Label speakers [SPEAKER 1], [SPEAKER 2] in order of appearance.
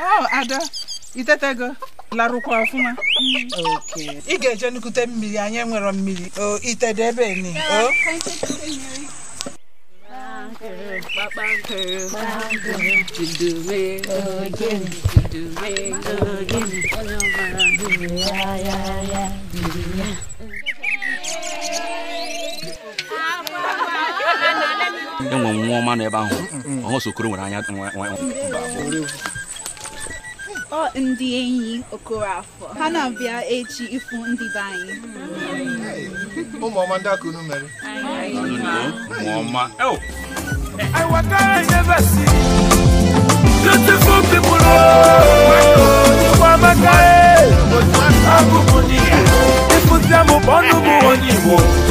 [SPEAKER 1] Oh, Ada. Itetego. La rukwa afuma. Okay. Ige je nukute mmiri anye nwere mmiri. Oh, itedebe ni. Oh.
[SPEAKER 2] Oh, ndi enyi okorafo. Hana bia echi ifu ndi bayi.
[SPEAKER 3] Mama ndakunu mere.
[SPEAKER 4] Mama. Oh. I want to never see beautiful people. Mama guy. Abu Munia. If you tell me,